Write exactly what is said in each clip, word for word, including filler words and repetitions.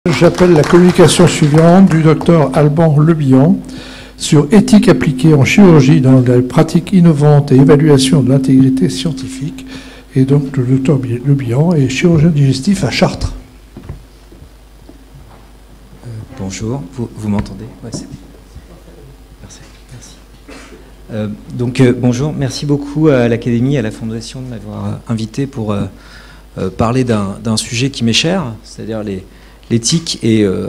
J'appelle la communication suivante du docteur Alban Lebillon sur éthique appliquée en chirurgie dans la pratique innovante et évaluation de l'intégrité scientifique. Et donc le docteur Lebillon est chirurgien digestif à Chartres. Euh, bonjour, vous, vous m'entendez? Ouais, c'est bon. Merci. Merci. Euh, donc euh, bonjour, merci beaucoup à l'Académie et à la Fondation de m'avoir invité pour euh, euh, parler d'un d'un sujet qui m'est cher, c'est-à-dire les l'éthique et, euh,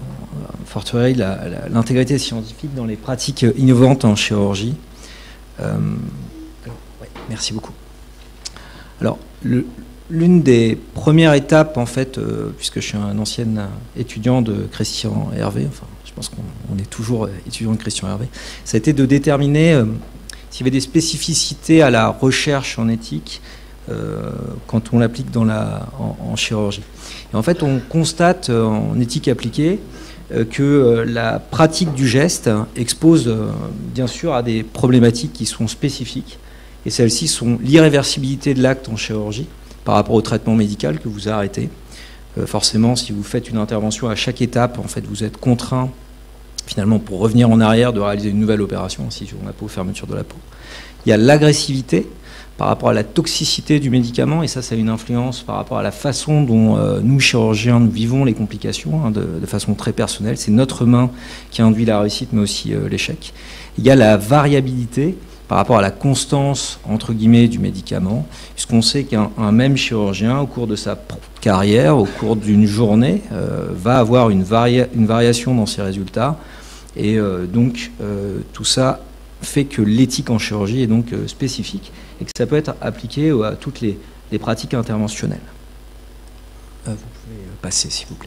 fortiori, l'intégrité scientifique dans les pratiques innovantes en chirurgie. Euh, alors, ouais, merci beaucoup. Alors, l'une des premières étapes, en fait, euh, puisque je suis un ancien étudiant de Christian Hervé, enfin, je pense qu'on est toujours étudiant de Christian Hervé, ça a été de déterminer euh, s'il y avait des spécificités à la recherche en éthique euh, quand on l'applique dans la, en, en chirurgie. Et en fait, on constate euh, en éthique appliquée euh, que euh, la pratique du geste expose euh, bien sûr à des problématiques qui sont spécifiques. Et celles-ci sont l'irréversibilité de l'acte en chirurgie par rapport au traitement médical que vous arrêtez. Euh, forcément, si vous faites une intervention à chaque étape, en fait, vous êtes contraint, finalement, pour revenir en arrière, de réaliser une nouvelle opération, incision de la peau, fermeture de la peau. Il y a l'agressivité par rapport à la toxicité du médicament, et ça, ça a une influence par rapport à la façon dont euh, nous, chirurgiens, nous vivons les complications hein, de, de façon très personnelle. C'est notre main qui induit la réussite, mais aussi euh, l'échec. Il y a la variabilité par rapport à la constance, entre guillemets, du médicament, puisqu'on sait qu'un même chirurgien, au cours de sa carrière, au cours d'une journée, euh, va avoir une, varia une variation dans ses résultats, et euh, donc euh, tout ça fait que l'éthique en chirurgie est donc euh, spécifique, et que ça peut être appliqué à toutes les, les pratiques interventionnelles. Euh, vous pouvez passer, s'il vous plaît.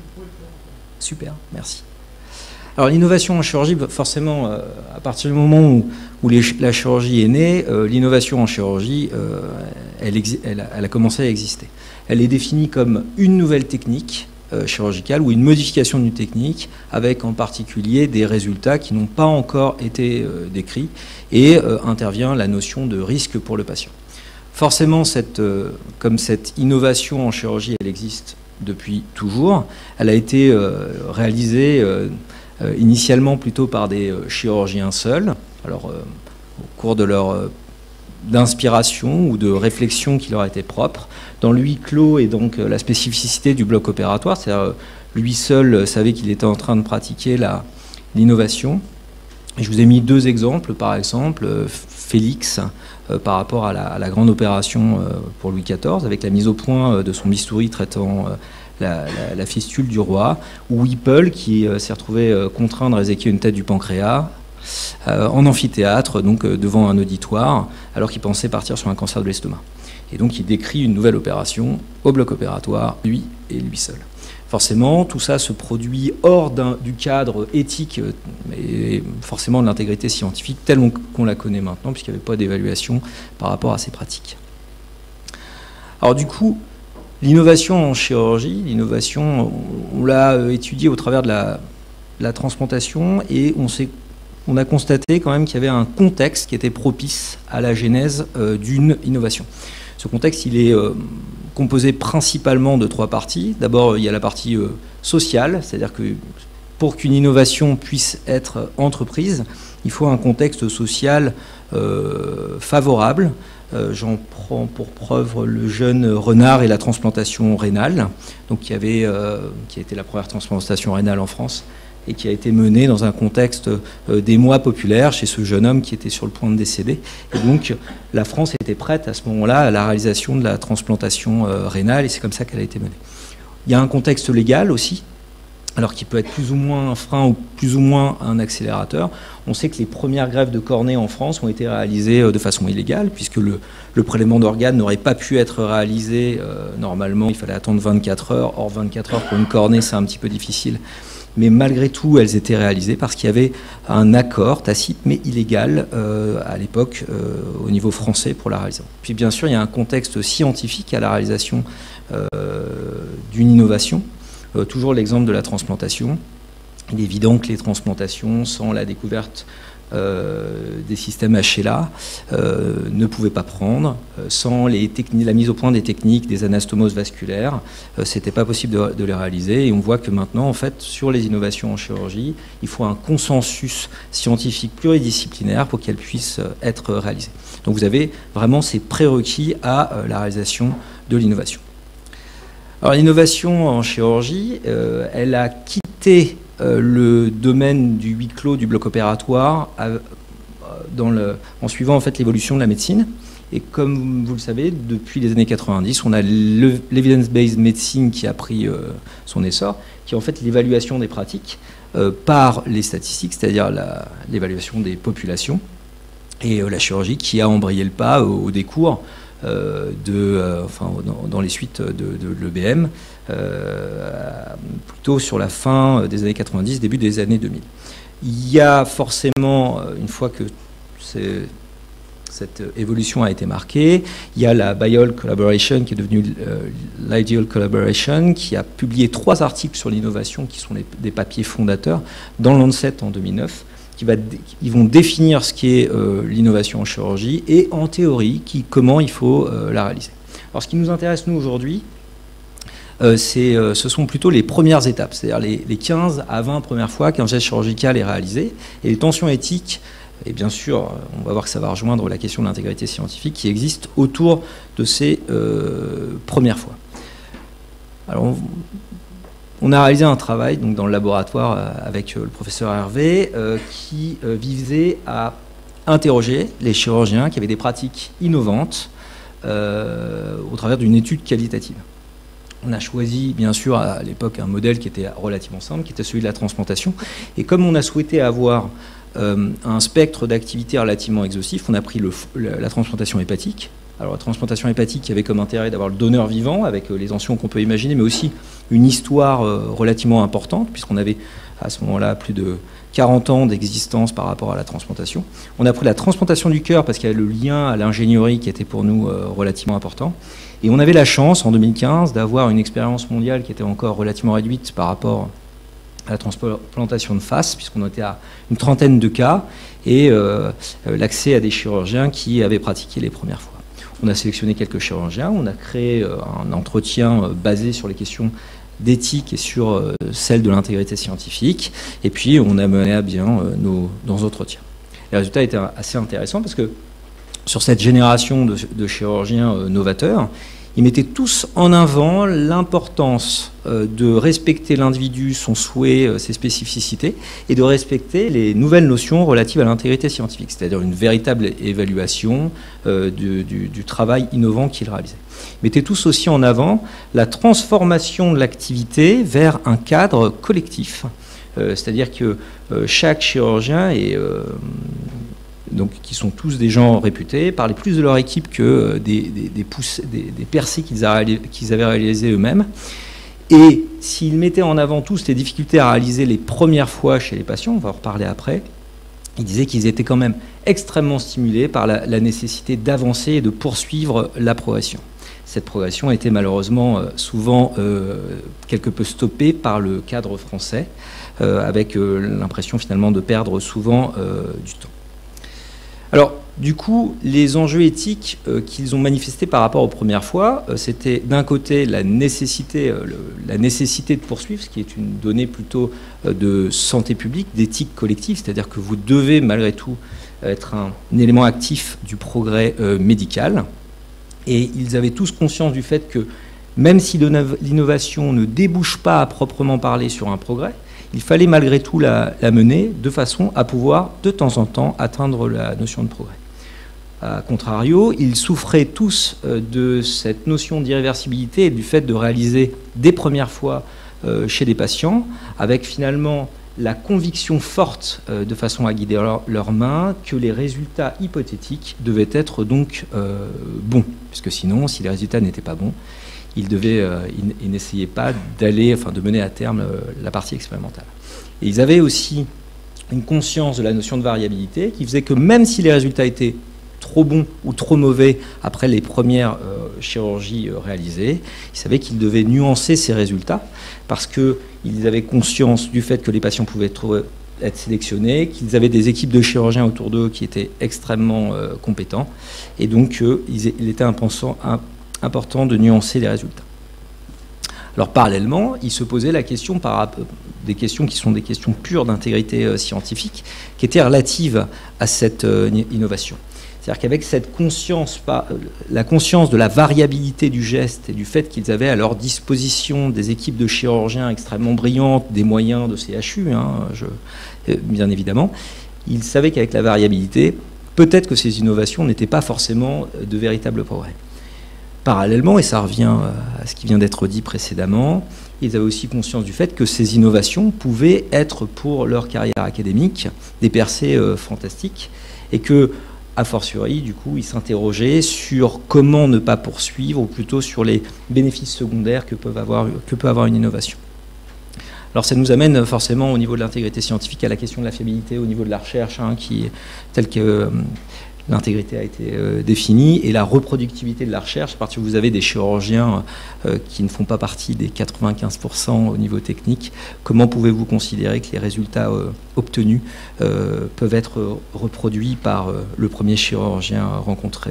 Super, merci. Alors l'innovation en chirurgie, forcément, euh, à partir du moment où, où les, la chirurgie est née, euh, l'innovation en chirurgie, euh, elle, elle, a, elle a commencé à exister. Elle est définie comme une nouvelle technique euh, chirurgicale ou une modification d'une technique, avec en particulier des résultats qui n'ont pas encore été euh, décrits, et euh, intervient la notion de risque pour le patient. Forcément, cette, euh, comme cette innovation en chirurgie, elle existe depuis toujours, elle a été euh, réalisée euh, Euh, initialement plutôt par des euh, chirurgiens seuls, alors euh, au cours de leur euh, d'inspiration ou de réflexion qui leur était propre, dans le huis clos et donc euh, la spécificité du bloc opératoire, c'est-à-dire euh, lui seul euh, savait qu'il était en train de pratiquer l'innovation. Je vous ai mis deux exemples, par exemple euh, Félix euh, par rapport à la, à la grande opération euh, pour Louis quatorze, avec la mise au point euh, de son bistouri traitant euh, La, la, la fistule du roi, ou Whipple qui euh, s'est retrouvé euh, contraint de réséquer une tête du pancréas euh, en amphithéâtre, donc euh, devant un auditoire, alors qu'il pensait partir sur un cancer de l'estomac. Et donc il décrit une nouvelle opération au bloc opératoire, lui et lui seul. Forcément, tout ça se produit hors du cadre éthique et forcément de l'intégrité scientifique telle qu'on la connaît maintenant, puisqu'il n'y avait pas d'évaluation par rapport à ces pratiques. Alors du coup, l'innovation en chirurgie, l'innovation, on l'a étudiée au travers de la, la transplantation, et on, on a constaté quand même qu'il y avait un contexte qui était propice à la genèse euh, d'une innovation. Ce contexte, il est euh, composé principalement de trois parties. D'abord, il y a la partie euh, sociale, c'est-à-dire que pour qu'une innovation puisse être entreprise, il faut un contexte social euh, favorable. Euh, J'en prends pour preuve le jeune renard et la transplantation rénale, donc qui, avait, euh, qui a été la première transplantation rénale en France et qui a été menée dans un contexte euh, d'émoi populaire chez ce jeune homme qui était sur le point de décéder. Et donc la France était prête à ce moment-là à la réalisation de la transplantation euh, rénale, et c'est comme ça qu'elle a été menée. Il y a un contexte légal aussi, alors qui peut être plus ou moins un frein ou plus ou moins un accélérateur. On sait que les premières greffes de cornée en France ont été réalisées de façon illégale, puisque le, le prélèvement d'organes n'aurait pas pu être réalisé euh, normalement. Il fallait attendre vingt-quatre heures. Or, vingt-quatre heures pour une cornée, c'est un petit peu difficile. Mais malgré tout, elles étaient réalisées parce qu'il y avait un accord tacite, mais illégal, euh, à l'époque, euh, au niveau français, pour la réalisation. Puis bien sûr, il y a un contexte scientifique à la réalisation euh, d'une innovation. Euh, toujours l'exemple de la transplantation. Il est évident que les transplantations, sans la découverte euh, des systèmes H L A euh, ne pouvaient pas prendre. Euh, sans les la mise au point des techniques, des anastomoses vasculaires, euh, ce n'était pas possible de, de les réaliser. Et on voit que maintenant, en fait, sur les innovations en chirurgie, il faut un consensus scientifique pluridisciplinaire pour qu'elles puissent être réalisées. Donc vous avez vraiment ces prérequis à euh, la réalisation de l'innovation. Alors l'innovation en chirurgie, euh, elle a quitté euh, le domaine du huis clos du bloc opératoire à, dans le, en suivant en fait l'évolution de la médecine. Et comme vous le savez, depuis les années quatre-vingt-dix, on a l'evidence-based medicine qui a pris euh, son essor, qui est en fait l'évaluation des pratiques euh, par les statistiques, c'est-à-dire l'évaluation des populations, et euh, la chirurgie qui a embrayé le pas au, au décours Euh, de, euh, enfin, dans, dans les suites de, de l'E B M, euh, plutôt sur la fin des années quatre-vingt-dix, début des années deux mille. Il y a forcément, une fois que cette évolution a été marquée, il y a la Biol Collaboration qui est devenue euh, l'Ideal Collaboration, qui a publié trois articles sur l'innovation qui sont les, des papiers fondateurs dans Lancet en deux mille neuf. Qui va, ils vont définir ce qui est euh, l'innovation en chirurgie et en théorie qui, comment il faut euh, la réaliser. Alors ce qui nous intéresse nous aujourd'hui, euh, euh, ce sont plutôt les premières étapes, c'est-à-dire les, les quinze à vingt premières fois qu'un geste chirurgical est réalisé, et les tensions éthiques, et bien sûr on va voir que ça va rejoindre la question de l'intégrité scientifique qui existe autour de ces euh, premières fois. Alors on, On a réalisé un travail donc, dans le laboratoire euh, avec euh, le professeur Hervé euh, qui euh, visait à interroger les chirurgiens qui avaient des pratiques innovantes euh, au travers d'une étude qualitative. On a choisi bien sûr à l'époque un modèle qui était relativement simple, qui était celui de la transplantation. Et comme on a souhaité avoir euh, un spectre d'activité relativement exhaustif, on a pris le, la transplantation hépatique. Alors la transplantation hépatique qui avait comme intérêt d'avoir le donneur vivant avec les tensions qu'on peut imaginer, mais aussi une histoire relativement importante, puisqu'on avait à ce moment-là plus de quarante ans d'existence par rapport à la transplantation. On a pris la transplantation du cœur parce qu'il y avait le lien à l'ingénierie qui était pour nous relativement important. Et on avait la chance en deux mille quinze d'avoir une expérience mondiale qui était encore relativement réduite par rapport à la transplantation de face, puisqu'on était à une trentaine de cas, et euh, l'accès à des chirurgiens qui avaient pratiqué les premières fois. On a sélectionné quelques chirurgiens, on a créé un entretien basé sur les questions d'éthique et sur celle de l'intégrité scientifique, et puis on a mené à bien nos, nos entretiens. Les résultats étaient assez intéressants parce que sur cette génération de, de chirurgiens novateurs, ils mettaient tous en avant l'importance de respecter l'individu, son souhait, ses spécificités, et de respecter les nouvelles notions relatives à l'intégrité scientifique, c'est-à-dire une véritable évaluation euh, du, du, du travail innovant qu'ils réalisaient. Ils mettaient tous aussi en avant la transformation de l'activité vers un cadre collectif, euh, c'est-à-dire que euh, chaque chirurgien est... Euh, donc qui sont tous des gens réputés, parlaient plus de leur équipe que des, des, des, poussées, des, des percées qu'ils qu'ils avaient réalisées eux-mêmes. Et s'ils mettaient en avant tous les difficultés à réaliser les premières fois chez les patients, on va en reparler après, ils disaient qu'ils étaient quand même extrêmement stimulés par la, la nécessité d'avancer et de poursuivre la progression. Cette progression a été malheureusement souvent euh, quelque peu stoppée par le cadre français, euh, avec euh, l'impression finalement de perdre souvent euh, du temps. Alors, du coup, les enjeux éthiques euh, qu'ils ont manifestés par rapport aux premières fois, euh, c'était d'un côté la nécessité, euh, le, la nécessité de poursuivre, ce qui est une donnée plutôt euh, de santé publique, d'éthique collective, c'est-à-dire que vous devez malgré tout être un, un élément actif du progrès euh, médical. Et ils avaient tous conscience du fait que même si l'innovation ne débouche pas à proprement parler sur un progrès, il fallait malgré tout la, la mener de façon à pouvoir de temps en temps atteindre la notion de progrès. A contrario, ils souffraient tous de cette notion d'irréversibilité et du fait de réaliser des premières fois chez des patients, avec finalement la conviction forte de façon à guider leurs leur mains que les résultats hypothétiques devaient être donc euh, bons, puisque sinon, si les résultats n'étaient pas bons, ils devaient, euh, ils, ils n'essayaient pas d'aller, enfin de mener à terme euh, la partie expérimentale. Et ils avaient aussi une conscience de la notion de variabilité qui faisait que même si les résultats étaient trop bons ou trop mauvais après les premières euh, chirurgies euh, réalisées, ils savaient qu'ils devaient nuancer ces résultats parce qu'ils avaient conscience du fait que les patients pouvaient être être sélectionnés, qu'ils avaient des équipes de chirurgiens autour d'eux qui étaient extrêmement euh, compétents, et donc euh, il était important, important de nuancer les résultats. Alors parallèlement, il se posait la question par des questions qui sont des questions pures d'intégrité euh, scientifique, qui étaient relatives à cette euh, innovation. C'est-à-dire qu'avec cette conscience, la conscience de la variabilité du geste et du fait qu'ils avaient à leur disposition des équipes de chirurgiens extrêmement brillantes, des moyens de C H U, hein, je, bien évidemment, ils savaient qu'avec la variabilité, peut-être que ces innovations n'étaient pas forcément de véritables progrès. Parallèlement, et ça revient à ce qui vient d'être dit précédemment, ils avaient aussi conscience du fait que ces innovations pouvaient être pour leur carrière académique des percées euh, fantastiques, et que a fortiori, du coup, ils s'interrogeaient sur comment ne pas poursuivre, ou plutôt sur les bénéfices secondaires que, peuvent avoir, que peut avoir une innovation. Alors ça nous amène forcément au niveau de l'intégrité scientifique à la question de la fiabilité au niveau de la recherche, hein, qui, telle que euh, l'intégrité a été euh, définie, et la reproductivité de la recherche, à partir où vous avez des chirurgiens euh, qui ne font pas partie des quatre-vingt-quinze pour cent au niveau technique, comment pouvez-vous considérer que les résultats euh, obtenus euh, peuvent être reproduits par euh, le premier chirurgien rencontré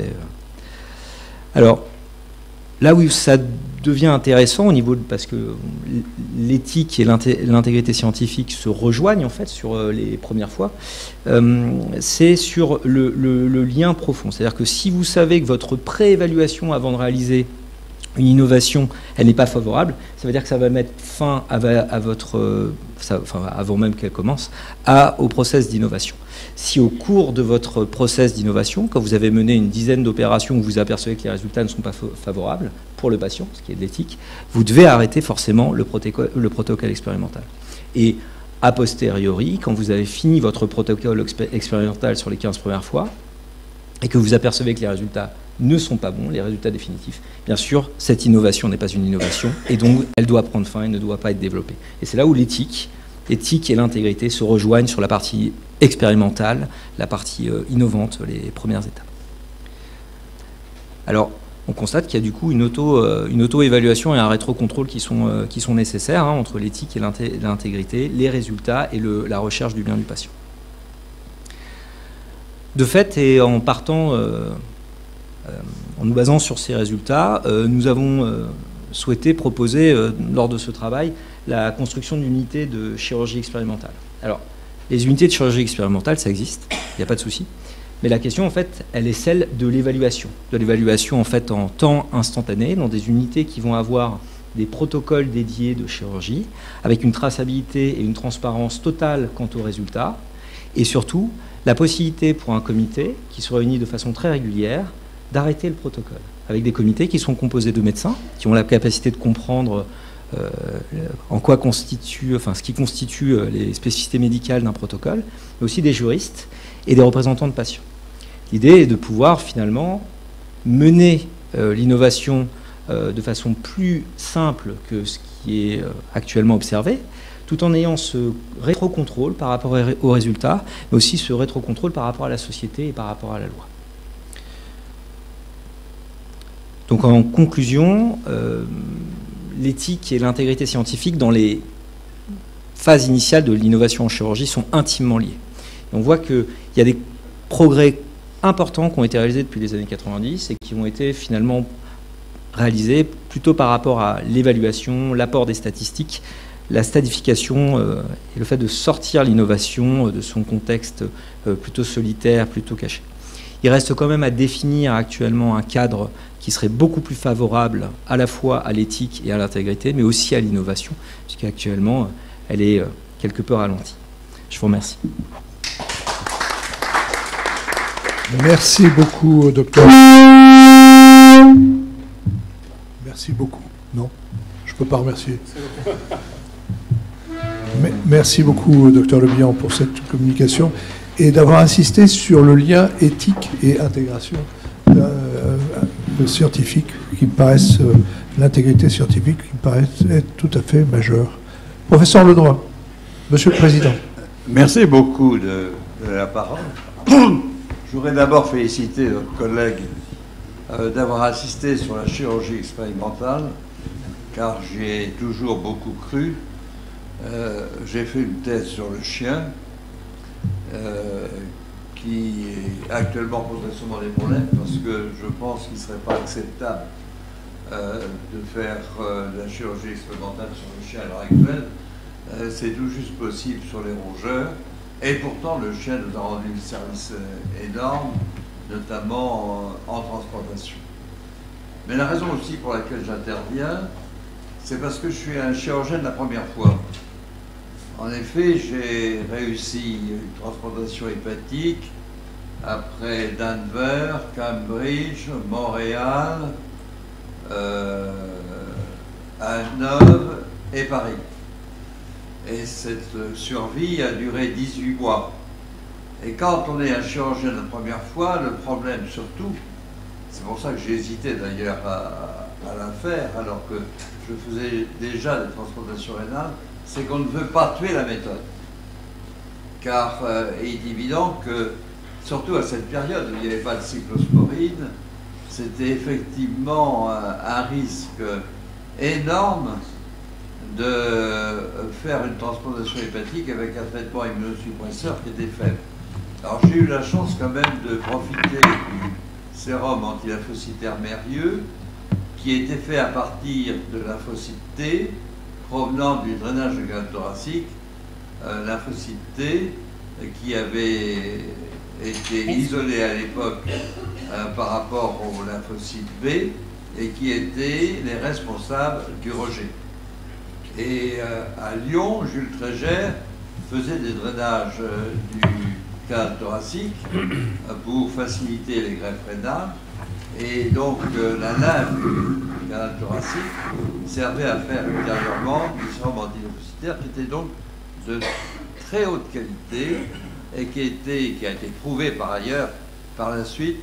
euh. Alors, là où ça devient intéressant au niveau de, parce que l'éthique et l'intégrité scientifique se rejoignent en fait sur les premières fois, euh, c'est sur le, le, le lien profond. C'est-à-dire que si vous savez que votre préévaluation avant de réaliser une innovation, elle n'est pas favorable, ça veut dire que ça va mettre fin à, à votre, ça, enfin, avant même qu'elle commence, à, au process d'innovation. Si au cours de votre process d'innovation, quand vous avez mené une dizaine d'opérations où vous apercevez que les résultats ne sont pas favorables pour le patient, ce qui est de l'éthique, vous devez arrêter forcément le protocole, le protocole expérimental. Et a posteriori, quand vous avez fini votre protocole expérimental sur les quinze premières fois, et que vous apercevez que les résultats ne sont pas bons, les résultats définitifs, bien sûr, cette innovation n'est pas une innovation, et donc elle doit prendre fin et ne doit pas être développée. Et c'est là où l'éthique, l'éthique et l'intégrité se rejoignent sur la partie expérimentale, la partie euh, innovante, les premières étapes. Alors, on constate qu'il y a du coup une auto, euh, une auto-évaluation et un rétro-contrôle qui sont, euh, qui sont nécessaires, hein, entre l'éthique et l'intégrité, les résultats et le, la recherche du bien du patient. De fait, et en partant, euh, euh, en nous basant sur ces résultats, euh, nous avons euh, souhaité proposer, euh, lors de ce travail, la construction d'unités de chirurgie expérimentale. Alors, les unités de chirurgie expérimentale, ça existe, il n'y a pas de souci. Mais la question, en fait, elle est celle de l'évaluation. De l'évaluation, en fait, en temps instantané, dans des unités qui vont avoir des protocoles dédiés de chirurgie, avec une traçabilité et une transparence totale quant aux résultats, et surtout, la possibilité pour un comité, qui se réunit de façon très régulière, d'arrêter le protocole, avec des comités qui sont composés de médecins, qui ont la capacité de comprendre euh, en quoi constitue, enfin, ce qui constitue les spécificités médicales d'un protocole, mais aussi des juristes et des représentants de patients. L'idée est de pouvoir finalement mener euh, l'innovation euh, de façon plus simple que ce qui est euh, actuellement observé, tout en ayant ce rétro-contrôle par rapport aux résultats, mais aussi ce rétro-contrôle par rapport à la société et par rapport à la loi. Donc en conclusion, euh, l'éthique et l'intégrité scientifique dans les phases initiales de l'innovation en chirurgie sont intimement liées. Et on voit qu'il y a des progrès importants qui ont été réalisés depuis les années quatre-vingt-dix et qui ont été finalement réalisés plutôt par rapport à l'évaluation, l'apport des statistiques, la stadification euh, et le fait de sortir l'innovation de son contexte euh, plutôt solitaire, plutôt caché. Il reste quand même à définir actuellement un cadre qui serait beaucoup plus favorable à la fois à l'éthique et à l'intégrité, mais aussi à l'innovation, puisqu'actuellement, elle est euh, quelque peu ralentie. Je vous remercie. Merci beaucoup, docteur. Merci beaucoup. Non, je ne peux pas remercier. Merci beaucoup, docteur Lebihan, pour cette communication et d'avoir insisté sur le lien éthique et intégration euh, scientifique qui me paraissent, euh, l'intégrité scientifique qui me paraît être tout à fait majeure. Professeur Ledroit, Monsieur le Président. Merci beaucoup de, de la parole. Je voudrais d'abord féliciter notre collègue euh, d'avoir insisté sur la chirurgie expérimentale, car j'y ai toujours beaucoup cru. Euh, j'ai fait une thèse sur le chien, euh, qui actuellement poserait sûrement des problèmes, parce que je pense qu'il ne serait pas acceptable euh, de faire euh, la chirurgie expérimentale sur le chien à l'heure actuelle. Euh, c'est tout juste possible sur les rongeurs, et pourtant le chien nous a rendu un service euh, énorme, notamment en, en transplantation. Mais la raison aussi pour laquelle j'interviens, c'est parce que je suis un chirurgien de la première fois. En effet, j'ai réussi une transplantation hépatique après Denver, Cambridge, Montréal, euh, Hanovre et Paris. Et cette survie a duré dix-huit mois. Et quand on est un chirurgien de la première fois, le problème surtout, c'est pour ça que j'ai hésité d'ailleurs à, à la faire, alors que je faisais déjà des transplantations rénales, c'est qu'on ne veut pas tuer la méthode. Car euh, il est évident que, surtout à cette période où il n'y avait pas de cyclosporine, c'était effectivement un, un risque énorme de faire une transplantation hépatique avec un traitement immunosuppresseur qui était faible. Alors j'ai eu la chance quand même de profiter du sérum antilymphocytaire Mérieux, qui était fait à partir de lymphocytes T provenant du drainage de canal thoracique, euh, lymphocytes T qui avait été isolé à l'époque euh, par rapport aux lymphocytes B et qui étaient les responsables du rejet. Et euh, à Lyon, Jules Trégère faisait des drainages euh, du canal thoracique euh, pour faciliter les greffes rénales. Et donc euh, la lymphe du canal thoracique servait à faire ultérieurement du sérum antilymphocytaire qui était donc de très haute qualité et qui, était, qui a été prouvé par ailleurs par la suite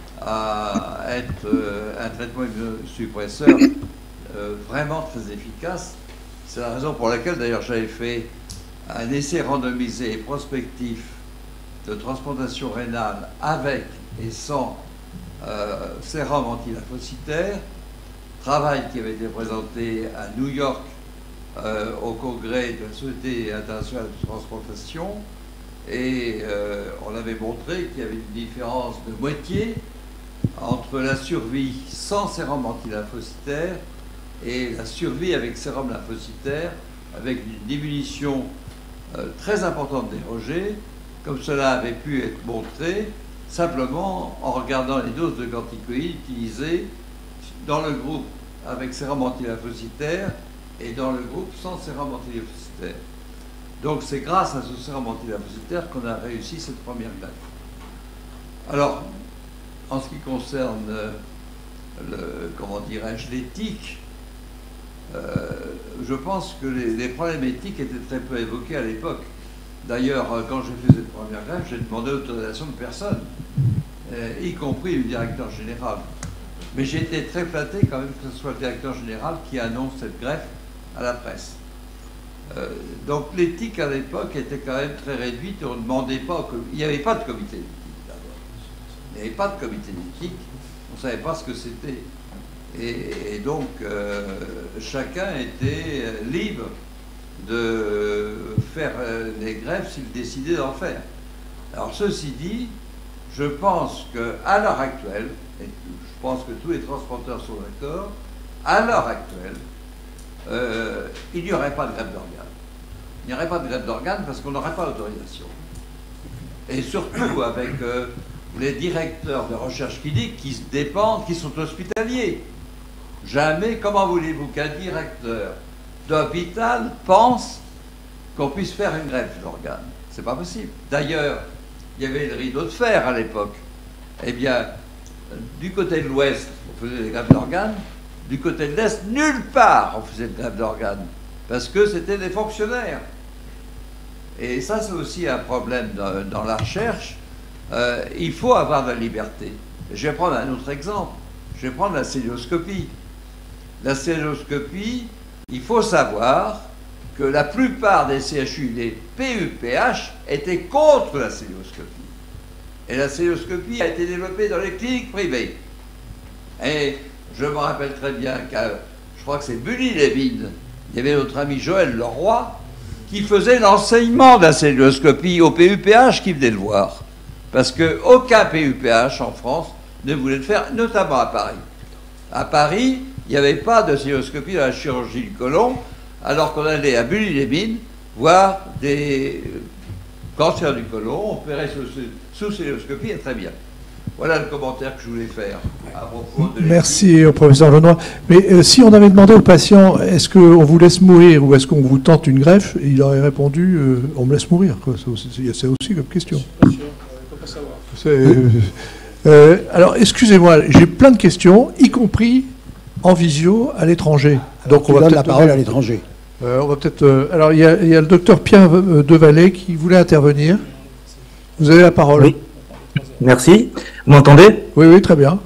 à être euh, un traitement immunosuppresseur euh, vraiment très efficace. C'est la raison pour laquelle d'ailleurs j'avais fait un essai randomisé et prospectif de transplantation rénale avec et sans euh, sérum antilymphocytaire, travail qui avait été présenté à New York euh, au congrès de la Société internationale de transplantation, et euh, on avait montré qu'il y avait une différence de moitié entre la survie sans sérum antilymphocytaire et la survie avec sérum lymphocytaire, avec une diminution euh, très importante des rejets, comme cela avait pu être montré simplement en regardant les doses de corticoïdes utilisées dans le groupe avec sérum antilymphocytaire et dans le groupe sans sérum antilymphocytaire. Donc c'est grâce à ce sérum antilymphocytaire qu'on a réussi cette première greffe. Alors, en ce qui concerne euh, le, comment dirais-je, l'éthique, euh, je pense que les, les problèmes éthiques étaient très peu évoqués à l'époque. D'ailleurs, quand j'ai fait cette première greffe, j'ai demandé l'autorisation de personne, euh, y compris le directeur général. Mais j'ai été très flatté quand même que ce soit le directeur général qui annonce cette greffe à la presse. Euh, donc l'éthique à l'époque était quand même très réduite et on ne demandait pas, il n'y avait pas de comité d'éthique d'abord. Il n'y avait pas de comité d'éthique, on ne savait pas ce que c'était. Et, et donc euh, chacun était libre de faire les greffes s'il décidait d'en faire. Alors ceci dit, je pense qu'à l'heure actuelle, et je pense que tous les transplanteurs sont d'accord, à l'heure actuelle, euh, il n'y aurait pas de greffe d'organes. Il n'y aurait pas de greffe d'organes parce qu'on n'aurait pas l'autorisation. Et surtout avec euh, les directeurs de recherche clinique qui se dépendent, qui sont hospitaliers. Jamais, comment voulez-vous qu'un directeur d'hôpital pense qu'on puisse faire une greffe d'organes? C'est pas possible. D'ailleurs, il y avait le rideau de fer à l'époque. Eh bien, du côté de l'ouest, on faisait des greffes d'organes. Du côté de l'est, nulle part on faisait des greffes d'organes. Parce que c'était des fonctionnaires. Et ça, c'est aussi un problème dans, dans la recherche. Euh, il faut avoir de la liberté. Je vais prendre un autre exemple. Je vais prendre la célioscopie. La célioscopie, il faut savoir que la plupart des C H U, des P U P H, étaient contre la célioscopie. Et la célioscopie a été développée dans les cliniques privées. Et je me rappelle très bien qu'à, je crois que c'est Bully-Levin, il y avait notre ami Joël Leroy, qui faisait l'enseignement de la celluloscopie au P U P H qui venait le voir. Parce qu'aucun P U P H en France ne voulait le faire, notamment à Paris. À Paris, il n'y avait pas de celluloscopie dans la chirurgie du côlon, alors qu'on allait à Bully-les-Mines voir des cancers du côlon, on opérait sous, sous celluloscopie, et très bien. Voilà le commentaire que je voulais faire à propos de... Merci au professeur Lenoir. Mais euh, si on avait demandé au patient, est-ce qu'on vous laisse mourir ou est-ce qu'on vous tente une greffe, il aurait répondu, euh, on me laisse mourir. C'est aussi, aussi comme question. Je suis pas sûr, on ne peut pas savoir. Euh, euh, alors, excusez-moi, j'ai plein de questions, y compris en visio à l'étranger. Donc on va donne la parole à l'étranger. Euh, on va peut-être. Euh, alors, il y, y a le docteur Pierre Devalet qui voulait intervenir. Vous avez la parole. Oui. Merci. Vous m'entendez? Oui, oui, très bien.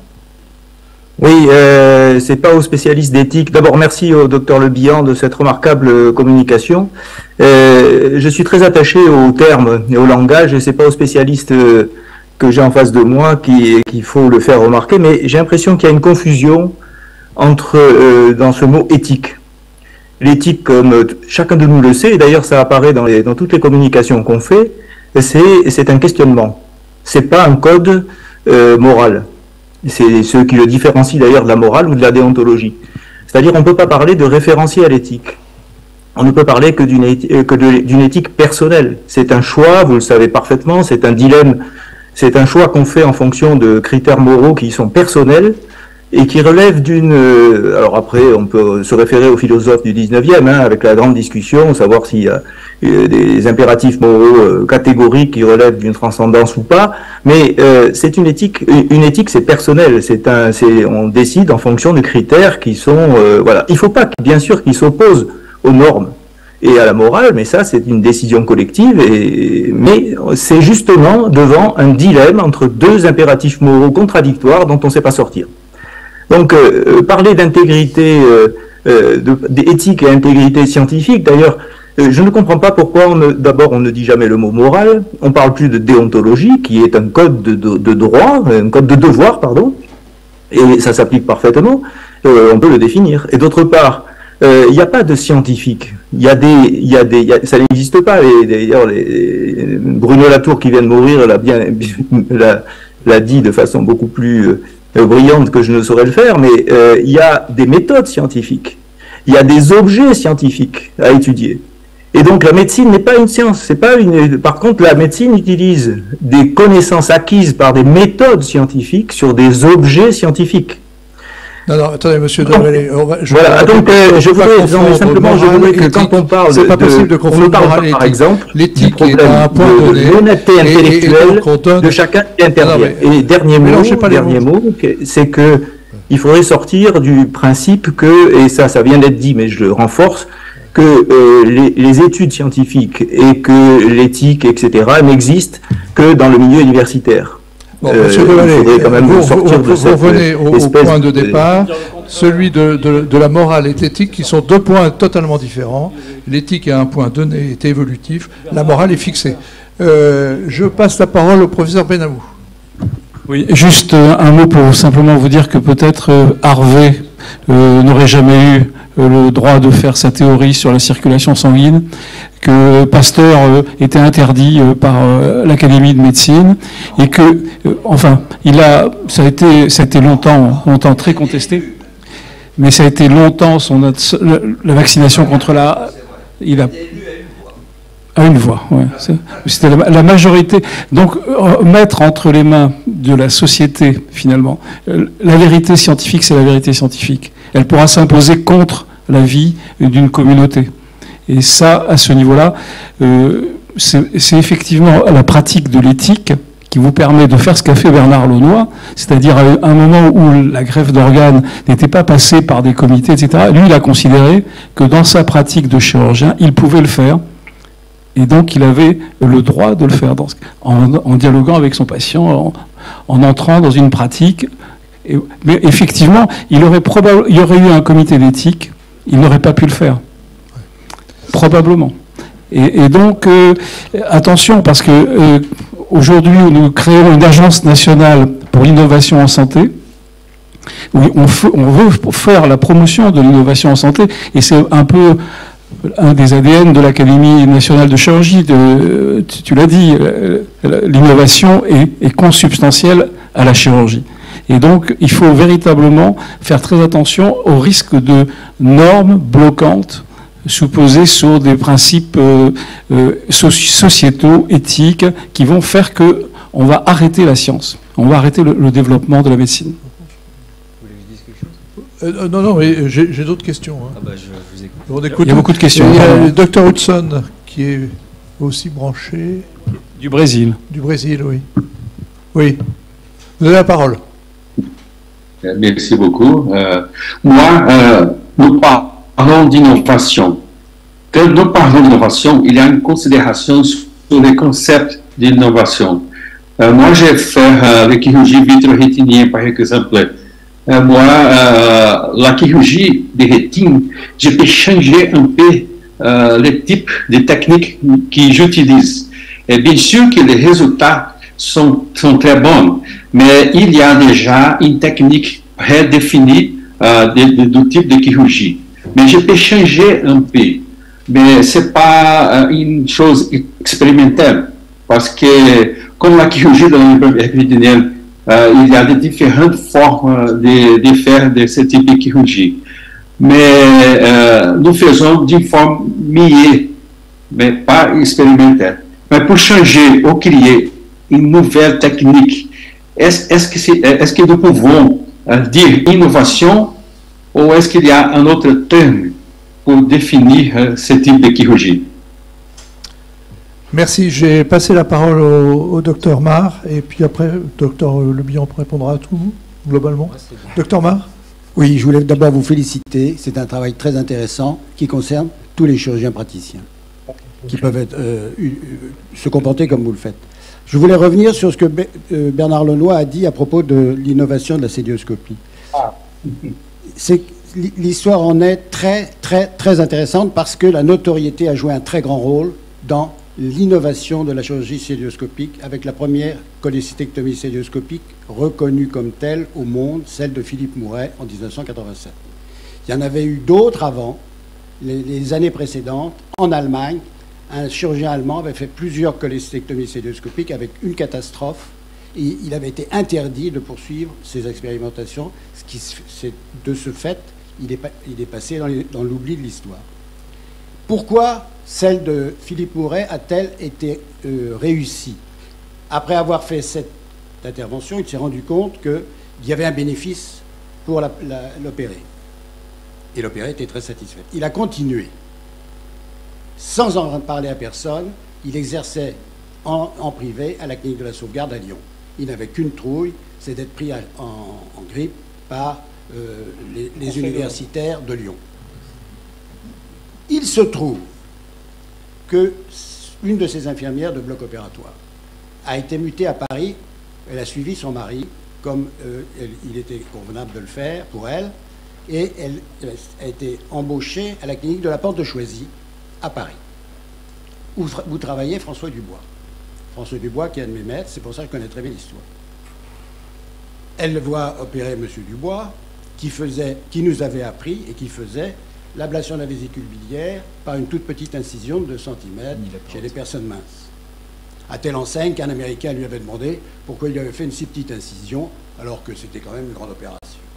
Oui, euh, c'est pas aux spécialistes d'éthique. D'abord, merci au docteur Le Bihan de cette remarquable communication. Euh, je suis très attaché aux termes et au langage, et c'est pas aux spécialistes euh, que j'ai en face de moi qu'il qu'il faut le faire remarquer, mais j'ai l'impression qu'il y a une confusion entre euh, dans ce mot éthique. L'éthique, comme euh, chacun de nous le sait, et d'ailleurs ça apparaît dans, les, dans toutes les communications qu'on fait, c'est un questionnement. C'est pas un code euh, moral. C'est ce qui le différencie d'ailleurs de la morale ou de la déontologie. C'est-à-dire on ne peut pas parler de référentiel éthique. On ne peut parler que d'une éthique, que d'une éthique personnelle. C'est un choix, vous le savez parfaitement, c'est un dilemme, c'est un choix qu'on fait en fonction de critères moraux qui sont personnels et qui relèvent d'une... Euh, alors après, on peut se référer aux philosophes du dix-neuvième, hein, avec la grande discussion, savoir s'il y a euh, des impératifs moraux euh, catégoriques qui relèvent d'une transcendance ou pas, mais euh, c'est une éthique, une éthique c'est personnel, c'est un, c'est, on décide en fonction de critères qui sont... Euh, voilà. Il ne faut pas, bien sûr, qu'ils s'opposent aux normes et à la morale, mais ça c'est une décision collective, et, mais c'est justement devant un dilemme entre deux impératifs moraux contradictoires dont on ne sait pas sortir. Donc, euh, parler d'intégrité, euh, euh, d'éthique et intégrité scientifique, d'ailleurs, euh, je ne comprends pas pourquoi, d'abord, on ne dit jamais le mot moral, on parle plus de déontologie, qui est un code de, de, de droit, un code de devoir, pardon, et ça s'applique parfaitement, euh, on peut le définir. Et d'autre part, il euh, n'y a pas de scientifique, il y a des, il y a des, y a, ça n'existe pas, d'ailleurs, Bruno Latour qui vient de mourir l'a bien, l'a dit de façon beaucoup plus... Euh, brillante que je ne saurais le faire, mais euh, il y a des méthodes scientifiques, il y a des objets scientifiques à étudier. Et donc la médecine n'est pas une science, c'est pas une. Par contre, la médecine utilise des connaissances acquises par des méthodes scientifiques sur des objets scientifiques. Non, non, attendez, monsieur Devalet. Voilà, donc euh, je voudrais simplement, je voudrais que quand on parle de, pas possible de confondre moral et par exemple, l'éthique est un point donné, l'honnêteté intellectuelle donne... de chacun qui intervient. Non, et dernier mot, dernier mot, c'est que il faudrait sortir du principe que, et ça, ça vient d'être dit, mais je le renforce, que euh, les, les études scientifiques et que l'éthique, et cetera, n'existent que dans le milieu universitaire. Bon, monsieur Devalet, vous, vous, vous, vous revenez au, au point de départ, celui de, de, de la morale et de l'éthique, qui sont deux points totalement différents. L'éthique est un point donné, est évolutif, la morale est fixée. Euh, je passe la parole au professeur Benamou. Oui, juste un mot pour simplement vous dire que peut-être euh, Harvey euh, n'aurait jamais eu euh, le droit de faire sa théorie sur la circulation sanguine, que Pasteur euh, était interdit euh, par euh, l'Académie de médecine, et que, euh, enfin, il a, ça a été, ça a été longtemps, longtemps très contesté, mais ça a été longtemps son, la, la vaccination contre la, il a, à une voix, ouais. C'était la, la majorité. Donc, euh, mettre entre les mains de la société, finalement, euh, la vérité scientifique, c'est la vérité scientifique. Elle pourra s'imposer contre la vie d'une communauté. Et ça, à ce niveau-là, euh, c'est effectivement la pratique de l'éthique qui vous permet de faire ce qu'a fait Bernard Launois, c'est-à-dire à un moment où la greffe d'organes n'était pas passée par des comités, et cetera. Lui, il a considéré que dans sa pratique de chirurgien, il pouvait le faire. Et donc, il avait le droit de le faire dans, en, en dialoguant avec son patient, en, en entrant dans une pratique. Et, mais effectivement, il aurait, probable, il y aurait eu un comité d'éthique, il n'aurait pas pu le faire. Probablement. Et, et donc, euh, attention, parce que euh, aujourd'hui, nous créons une agence nationale pour l'innovation en santé, où on, on veut faire la promotion de l'innovation en santé, et c'est un peu... un des A D N de l'Académie nationale de chirurgie. De, tu, tu l'as dit, l'innovation est, est consubstantielle à la chirurgie. Et donc, il faut véritablement faire très attention au risque de normes bloquantes supposées sur des principes euh, euh, sociétaux, éthiques, qui vont faire que on va arrêter la science, on va arrêter le, le développement de la médecine. Vous voulez que je dise quelque chose ? euh, Non, non, mais j'ai d'autres questions. Hein. Ah bah, je vous écoute. On écoute. Il y a beaucoup de questions. Il y a le docteur Hudson, qui est aussi branché. Du Brésil. Du Brésil, oui. Oui. Vous avez la parole. Merci beaucoup. Euh, moi, euh, nous parlons d'innovation. Quand nous parlons d'innovation, il y a une considération sur les concepts d'innovation. Euh, moi, j'ai fait euh, la chirurgie vitro-rétinienne, par exemple. Euh, moi, euh, la chirurgie de rétine, je peux changer un peu euh, le type de technique que j'utilise. Et bien sûr que les résultats sont, sont très bons, mais il y a déjà une technique prédéfinie euh, de, de, du type de chirurgie. Mais je peux changer un peu, mais ce n'est pas euh, une chose expérimentale, parce que comme la chirurgie de la rétinienne, euh, il y a de différentes formes de, de faire de ce type de chirurgie. Mais euh, nous faisons d'une forme mieux, mais pas expérimentale. Mais pour changer ou créer une nouvelle technique, est-ce est-ce que, c'est, est-ce que nous pouvons euh, dire innovation ou est-ce qu'il y a un autre terme pour définir euh, ce type de chirurgie? Merci. J'ai passé la parole au, au docteur Mar et puis après, le docteur Le Bihan répondra à tout, globalement. Ouais, docteur Mar? Oui, je voulais d'abord vous féliciter. C'est un travail très intéressant qui concerne tous les chirurgiens praticiens qui peuvent être, euh, se comporter comme vous le faites. Je voulais revenir sur ce que Bernard Lenoy a dit à propos de l'innovation de la célioscopie. Ah. L'histoire en est très, très, très intéressante parce que la notoriété a joué un très grand rôle dans l'innovation de la chirurgie célioscopique avec la première cholécystectomie célioscopique reconnue comme telle au monde, celle de Philippe Mouret en mille neuf cent quatre-vingt-sept. Il y en avait eu d'autres avant, les, les années précédentes, en Allemagne. Un chirurgien allemand avait fait plusieurs cholécystectomies célioscopiques avec une catastrophe et il avait été interdit de poursuivre ses expérimentations. Ce qui, c'est, de ce fait, il est, il est passé dans l'oubli de l'histoire. Pourquoi celle de Philippe Mouret a-t-elle été euh, réussie? Après avoir fait cette intervention, il s'est rendu compte qu'il y avait un bénéfice pour l'opérer. Et l'opérer était très satisfait. Il a continué. Sans en parler à personne, il exerçait en, en privé à la clinique de la sauvegarde à Lyon. Il n'avait qu'une trouille, c'est d'être pris en, en grippe par euh, les, les universitaires de Lyon. Il se trouve qu'une de ses infirmières de bloc opératoire a été mutée à Paris. Elle a suivi son mari, comme euh, elle, il était convenable de le faire pour elle, et elle, elle a été embauchée à la clinique de la Porte de Choisy, à Paris, où vous travaillez François Dubois. François Dubois, qui est un de mes maîtres, c'est pour ça que je connais très bien l'histoire. Elle voit opérer M. Dubois, qui, faisait, qui nous avait appris et qui faisait l'ablation de la vésicule biliaire par une toute petite incision de deux centimètres chez les personnes minces. À telle enseigne qu'un Américain lui avait demandé pourquoi il lui avait fait une si petite incision, alors que c'était quand même une grande opération.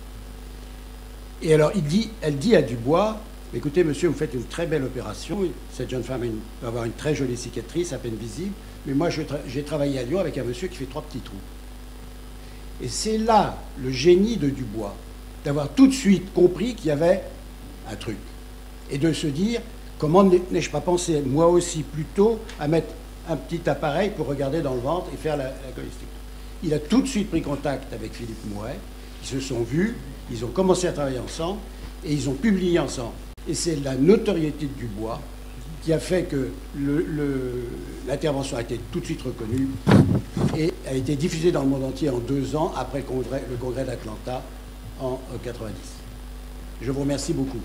Et alors, il dit, elle dit à Dubois, écoutez, monsieur, vous faites une très belle opération. Cette jeune femme va avoir une très jolie cicatrice, à peine visible. Mais moi, j'ai tra travaillé à Lyon avec un monsieur qui fait trois petits trous. Et c'est là le génie de Dubois, d'avoir tout de suite compris qu'il y avait un truc. Et de se dire, comment n'ai-je pas pensé, moi aussi, plutôt, à mettre un petit appareil pour regarder dans le ventre et faire la, la cholécystectomie. Il a tout de suite pris contact avec Philippe Mouret. Ils se sont vus, ils ont commencé à travailler ensemble et ils ont publié ensemble. Et c'est la notoriété de Dubois qui a fait que l'intervention a été tout de suite reconnue et a été diffusée dans le monde entier en deux ans après le congrès, le congrès d'Atlanta en quatre-vingt-dix. Je vous remercie beaucoup.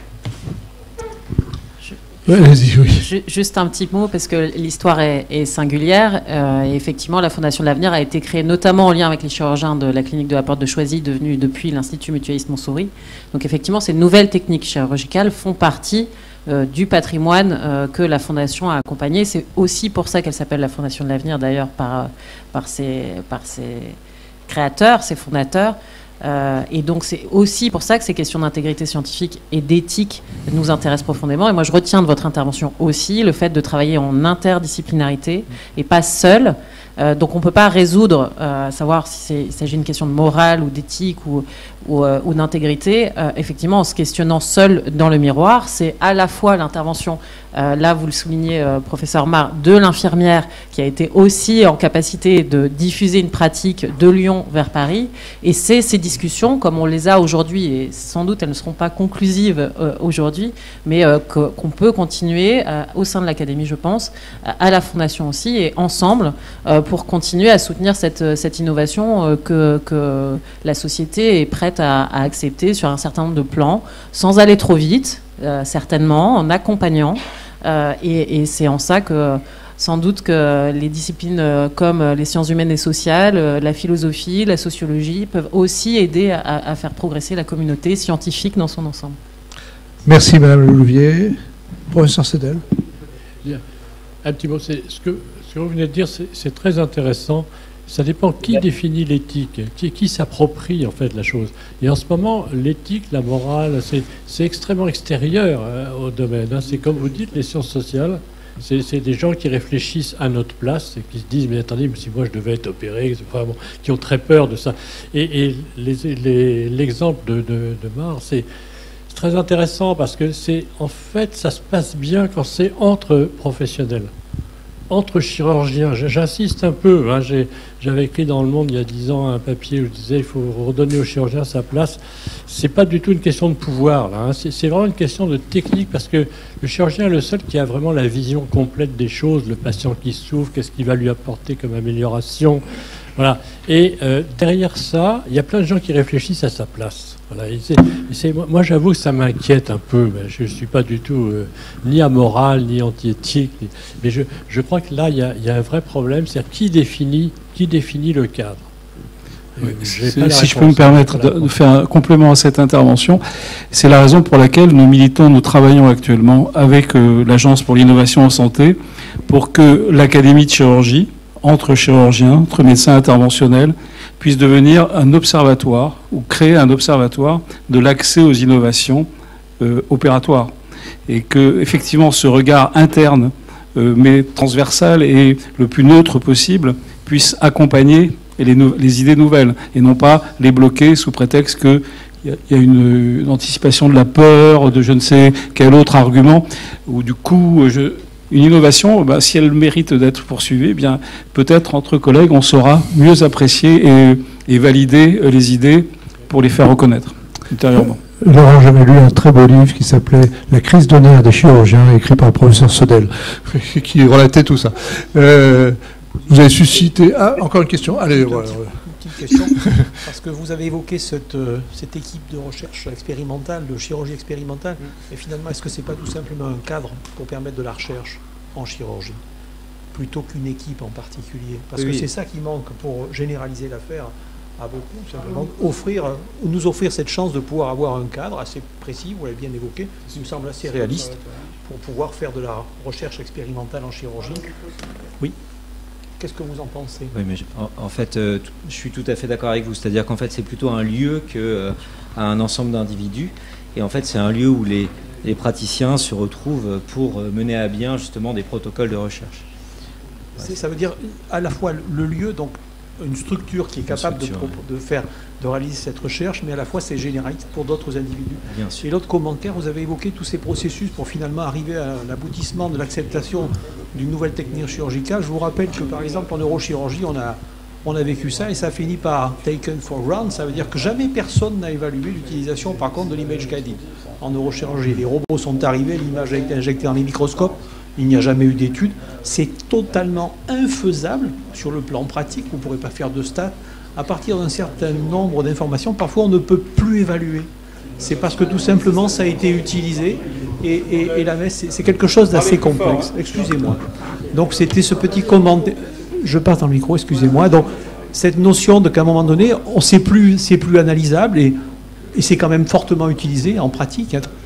Je... Vas-y, oui. Juste un petit mot, parce que l'histoire est, est singulière. Euh, et effectivement, la Fondation de l'Avenir a été créée notamment en lien avec les chirurgiens de la clinique de la Porte de Choisy, devenue depuis l'Institut Mutualiste Montsouris. Donc effectivement, ces nouvelles techniques chirurgicales font partie euh, du patrimoine euh, que la Fondation a accompagné. C'est aussi pour ça qu'elle s'appelle la Fondation de l'avenir, d'ailleurs, par, par, ses, par ses créateurs, ses fondateurs. Euh, et donc c'est aussi pour ça que ces questions d'intégrité scientifique et d'éthique nous intéressent profondément. Et moi je retiens de votre intervention aussi le fait de travailler en interdisciplinarité et pas seul. Euh, donc on ne peut pas résoudre, euh, savoir s'il s'agit d'une question de morale ou d'éthique ou, ou, euh, ou d'intégrité, euh, effectivement en se questionnant seul dans le miroir. C'est à la fois l'intervention, euh, là vous le soulignez euh, professeur Mar, de l'infirmière qui a été aussi en capacité de diffuser une pratique de Lyon vers Paris, et c'est ces discussions comme on les a aujourd'hui, et sans doute elles ne seront pas conclusives euh, aujourd'hui, mais euh, que, qu'on peut continuer euh, au sein de l'Académie, je pense, à la Fondation aussi, et ensemble, euh, pour continuer à soutenir cette, cette innovation euh, que, que la société est prête à, à accepter sur un certain nombre de plans, sans aller trop vite, euh, certainement, en accompagnant. Euh, et, et c'est en ça que, sans doute, que les disciplines euh, comme les sciences humaines et sociales, euh, la philosophie, la sociologie, peuvent aussi aider à, à faire progresser la communauté scientifique dans son ensemble. Merci Madame Lelouvier. Professeur Sedel. Un petit mot, c'est ce que, ce que vous venez de dire, c'est très intéressant. Ça dépend qui définit l'éthique, qui, qui s'approprie en fait la chose. Et en ce moment, l'éthique, la morale, c'est extrêmement extérieur hein, au domaine. Hein. C'est comme vous dites, les sciences sociales, c'est des gens qui réfléchissent à notre place et qui se disent, mais attendez, mais si moi je devais être opéré, enfin, bon, qui ont très peur de ça. Et, et l'exemple les, les, de, de, de Mar, c'est très intéressant parce que c'est en fait, ça se passe bien quand c'est entre professionnels. Entre chirurgiens, j'insiste un peu, hein, j'avais écrit dans Le Monde il y a dix ans un papier où je disais il faut redonner aux chirurgiens sa place. C'est pas du tout une question de pouvoir, là, hein, c'est vraiment une question de technique, parce que le chirurgien est le seul qui a vraiment la vision complète des choses, le patient qui souffre, qu'est-ce qu'il va lui apporter comme amélioration. Voilà. Et euh, derrière ça, il y a plein de gens qui réfléchissent à sa place. Voilà. Et c'est, et c'est, moi, moi j'avoue que ça m'inquiète un peu. Mais je ne suis pas du tout euh, ni amoral, ni anti-éthique. Mais je, je crois que là, il y a, il y a un vrai problème. C'est qui définit, qui définit le cadre. Oui, si je peux me permettre de, de faire un complément à cette intervention, c'est la raison pour laquelle nous militons, nous travaillons actuellement avec euh, l'Agence pour l'innovation en santé pour que l'Académie de chirurgie, entre chirurgiens, entre médecins interventionnels, puisse devenir un observatoire ou créer un observatoire de l'accès aux innovations euh, opératoires. Et que, effectivement, ce regard interne, euh, mais transversal et le plus neutre possible, puisse accompagner les, les idées nouvelles et non pas les bloquer sous prétexte qu'il y a, y a une, une anticipation de la peur, de je ne sais quel autre argument, ou du coup, je... Une innovation, bah, si elle mérite d'être poursuivie, eh bien peut-être entre collègues, on saura mieux apprécier et, et valider les idées pour les faire reconnaître ultérieurement. Laurent, j'avais lu un très beau livre qui s'appelait « La crise de nerfs des chirurgiens », écrit par le professeur Sedel, qui relatait tout ça. Euh, vous avez suscité... Ah, encore une question. Allez, voilà. Petite question, parce que vous avez évoqué cette, cette équipe de recherche expérimentale, de chirurgie expérimentale, et finalement, est-ce que ce n'est pas tout simplement un cadre pour permettre de la recherche en chirurgie, plutôt qu'une équipe en particulier? Parce oui. que c'est ça qui manque pour généraliser l'affaire à beaucoup, simplement offrir, nous offrir cette chance de pouvoir avoir un cadre assez précis, vous l'avez bien évoqué, qui me semble assez réaliste, pour pouvoir faire de la recherche expérimentale en chirurgie. Oui. Qu'est-ce que vous en pensez? Oui, mais je, en, en fait, euh, je suis tout à fait d'accord avec vous. C'est-à-dire qu'en fait, c'est plutôt un lieu qu'un euh, un ensemble d'individus. Et en fait, c'est un lieu où les, les praticiens se retrouvent pour mener à bien justement des protocoles de recherche. Ouais. Ça veut dire à la fois le lieu, donc une structure qui est capable de, de faire, de réaliser cette recherche, mais à la fois c'est généraliste pour d'autres individus. Bien sûr. Et l'autre commentaire, vous avez évoqué tous ces processus pour finalement arriver à l'aboutissement de l'acceptation d'une nouvelle technique chirurgicale. Je vous rappelle que par exemple en neurochirurgie, on a, on a vécu ça et ça finit par taken for granted. Ça veut dire que jamais personne n'a évalué l'utilisation par contre de l'image guided. En neurochirurgie, les robots sont arrivés, l'image a été injectée dans les microscopes. Il n'y a jamais eu d'études. C'est totalement infaisable sur le plan pratique. Vous ne pourrez pas faire de stats. À partir d'un certain nombre d'informations, parfois on ne peut plus évaluer. C'est parce que tout simplement ça a été utilisé et, et, et la messe, c'est quelque chose d'assez complexe. Excusez-moi. Donc c'était ce petit commentaire. Je passe dans le micro, excusez-moi. Donc cette notion de qu'à un moment donné, on sait plus, c'est plus analysable et, et c'est quand même fortement utilisé en pratique.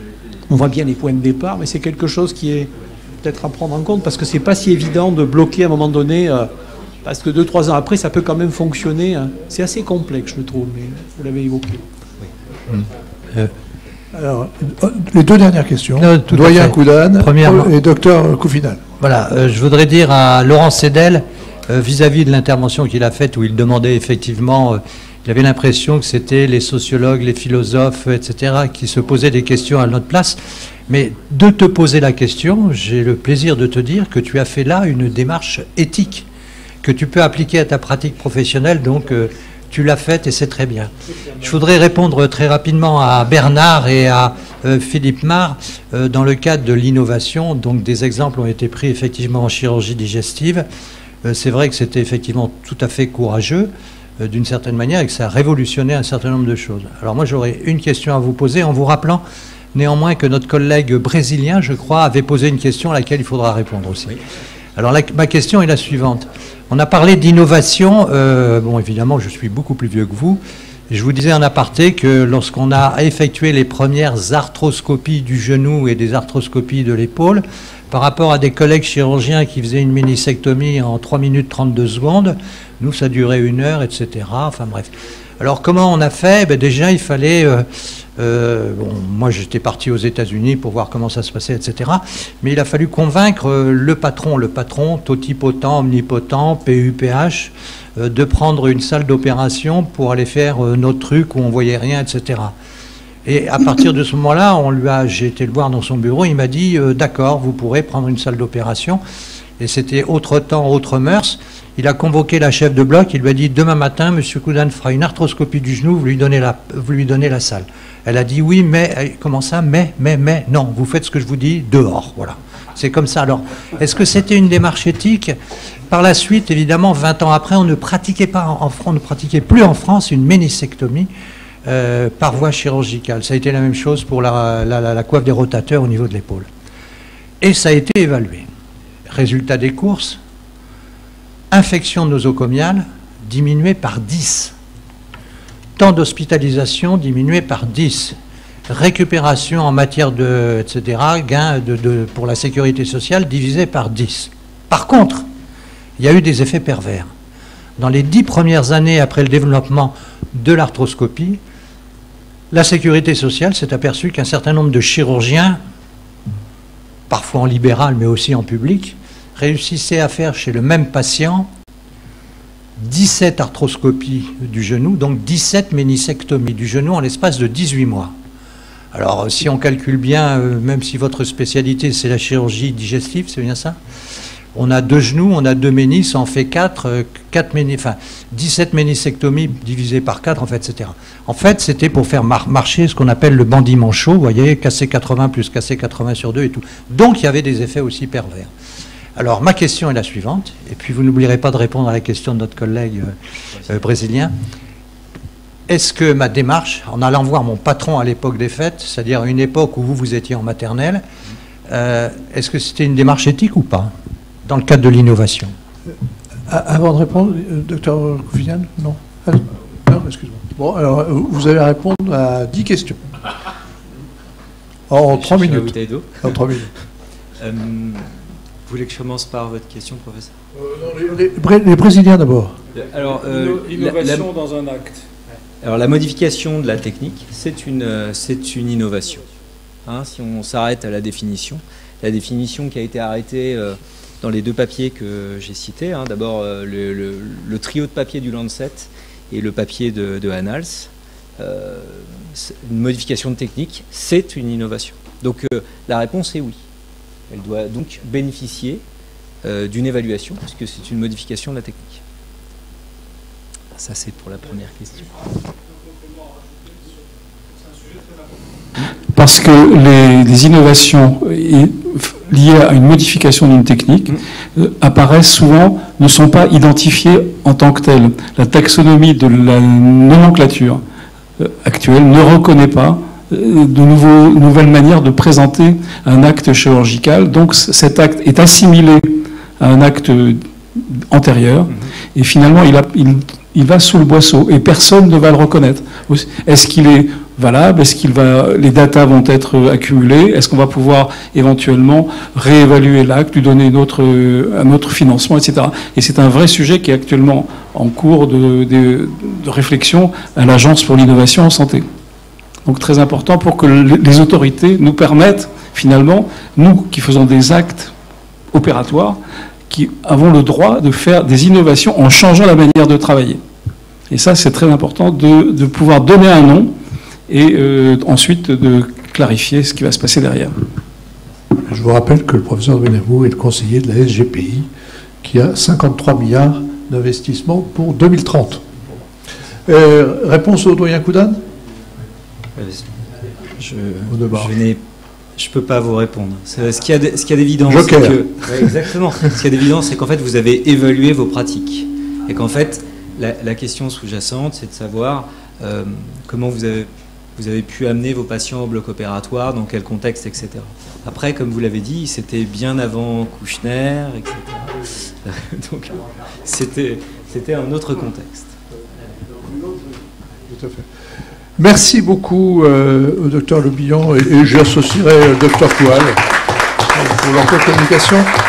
on voit bien les points de départ, mais c'est quelque chose qui est peut-être à prendre en compte, parce que c'est pas si évident de bloquer à un moment donné, euh, parce que deux, trois ans après, ça peut quand même fonctionner. Hein. C'est assez complexe, je trouve, mais vous l'avez évoqué. Oui. Euh, Alors, les deux dernières questions. Non, tout Doyen Koudane et docteur Koufinal. Voilà, euh, je voudrais dire à Laurent Sédel, euh, vis-à-vis de l'intervention qu'il a faite, où il demandait effectivement, euh, il avait l'impression que c'était les sociologues, les philosophes, et cetera, qui se posaient des questions à notre place. Mais de te poser la question, j'ai le plaisir de te dire que tu as fait là une démarche éthique, que tu peux appliquer à ta pratique professionnelle, donc euh, tu l'as faite et c'est très bien. Je voudrais répondre très rapidement à Bernard et à euh, Philippe Mar euh, dans le cadre de l'innovation. Donc des exemples ont été pris effectivement en chirurgie digestive. Euh, c'est vrai que c'était effectivement tout à fait courageux euh, d'une certaine manière et que ça a révolutionné un certain nombre de choses. Alors moi j'aurais une question à vous poser en vous rappelant néanmoins que notre collègue brésilien, je crois, avait posé une question à laquelle il faudra répondre aussi. Oui. Alors la, ma question est la suivante. On a parlé d'innovation. Euh, bon, évidemment, je suis beaucoup plus vieux que vous. Je vous disais en aparté que lorsqu'on a effectué les premières arthroscopies du genou et des arthroscopies de l'épaule, par rapport à des collègues chirurgiens qui faisaient une ménisectomie en trois minutes trente-deux secondes, nous, ça durait une heure, et cetera. Enfin bref. Alors comment on a fait? Ben, déjà, il fallait... Euh, euh, bon, moi, j'étais parti aux États-Unis pour voir comment ça se passait, et cetera. Mais il a fallu convaincre euh, le patron, le patron totipotent, omnipotent, P U P H, euh, de prendre une salle d'opération pour aller faire euh, notre truc où on voyait rien, et cetera. Et à partir de ce moment-là, on lui a, j'ai été le voir dans son bureau, il m'a dit euh, d'accord, vous pourrez prendre une salle d'opération. Et c'était autre temps, autre mœurs. Il a convoqué la chef de bloc, il lui a dit demain matin, monsieur Koudane fera une arthroscopie du genou, vous lui donnez la, vous lui donnez la salle. Elle a dit oui, mais, comment ça, mais, mais, mais, non, vous faites ce que je vous dis dehors, voilà. C'est comme ça. Alors, est-ce que c'était une démarche éthique? Par la suite, évidemment, vingt ans après, on ne pratiquait pas en France, on ne pratiquait plus en France une ménisectomie euh, par voie chirurgicale. Ça a été la même chose pour la, la, la, la coiffe des rotateurs au niveau de l'épaule. Et ça a été évalué. Résultat des courses, infection nosocomiale diminuée par dix. Temps d'hospitalisation diminué par dix. Récupération en matière de, et cetera, gain de, de, pour la sécurité sociale divisé par dix. Par contre, il y a eu des effets pervers. Dans les dix premières années après le développement de l'arthroscopie, la sécurité sociale s'est aperçue qu'un certain nombre de chirurgiens, parfois en libéral mais aussi en public, réussissaient à faire chez le même patient dix-sept arthroscopies du genou, donc dix-sept ménisectomies du genou en l'espace de dix-huit mois. Alors, si on calcule bien, euh, même si votre spécialité c'est la chirurgie digestive, c'est bien ça? On a deux genoux, on a deux ménis, ça en fait quatre, euh, quatre ménis, enfin, dix-sept ménisectomies divisées par quatre, en fait, et cetera. En fait, c'était pour faire mar marcher ce qu'on appelle le bandit manchot, vous voyez, K C quatre-vingts plus K C quatre-vingts sur deux et tout. Donc, il y avait des effets aussi pervers. Alors, ma question est la suivante, et puis vous n'oublierez pas de répondre à la question de notre collègue euh, euh, brésilien. Est-ce que ma démarche, en allant voir mon patron à l'époque des fêtes, c'est-à-dire à une époque où vous, vous étiez en maternelle, euh, est-ce que c'était une démarche éthique ou pas, dans le cadre de l'innovation? Avant de répondre, euh, docteur Koufiane, non, non, excuse-moi. Bon, alors, vous allez répondre à dix questions. En trois minutes. En trois minutes. euh, Vous voulez que je commence par votre question, professeur? euh, les, les, les Brésiliens d'abord. Alors, euh, l'innovation la, la, dans un acte. Alors, la modification de la technique, c'est une, c'est une innovation. Hein, si on s'arrête à la définition, la définition qui a été arrêtée euh, dans les deux papiers que j'ai cités, hein, d'abord euh, le, le, le trio de papiers du Lancet et le papier de, de Annals, euh, une modification de technique, c'est une innovation. Donc, euh, la réponse est oui. Elle doit donc bénéficier euh, d'une évaluation, puisque c'est une modification de la technique. Ça, c'est pour la première question. Parce que les, les innovations liées à une modification d'une technique euh, apparaissent souvent, ne sont pas identifiées en tant que telles. La taxonomie de la nomenclature euh, actuelle ne reconnaît pas de nouveaux, nouvelles manières de présenter un acte chirurgical. Donc cet acte est assimilé à un acte antérieur et finalement il, a, il, il va sous le boisseau et personne ne va le reconnaître. Est-ce qu'il est valable? Est-ce qu'il va, les datas vont être accumulées? Est-ce qu'on va pouvoir éventuellement réévaluer l'acte, lui donner une autre, un autre financement, et cetera. Et c'est un vrai sujet qui est actuellement en cours de, de, de réflexion à l'Agence pour l'innovation en santé. Donc très important pour que les autorités nous permettent, finalement, nous qui faisons des actes opératoires, qui avons le droit de faire des innovations en changeant la manière de travailler. Et ça, c'est très important de, de pouvoir donner un nom et euh, ensuite de clarifier ce qui va se passer derrière. Je vous rappelle que le professeur Benamou est le conseiller de la S G P I, qui a cinquante-trois milliards d'investissements pour deux mille trente. Euh, réponse au doyen Koudane? Je, je n'ai Je ne peux pas vous répondre. Ce qu'il y a, ce qu'il y a d'évident, c'est que... Ouais, exactement. Ce qu'il y a d'évident, c'est qu'en fait, vous avez évalué vos pratiques. Et qu'en fait, la, la question sous-jacente, c'est de savoir euh, comment vous avez, vous avez pu amener vos patients au bloc opératoire, dans quel contexte, et cetera. Après, comme vous l'avez dit, c'était bien avant Kouchner, et cetera. Donc, c'était, c'était un autre contexte. Tout à fait. Merci beaucoup euh, au docteur Le Billon et, et j'associerai le docteur Poual pour leur communication.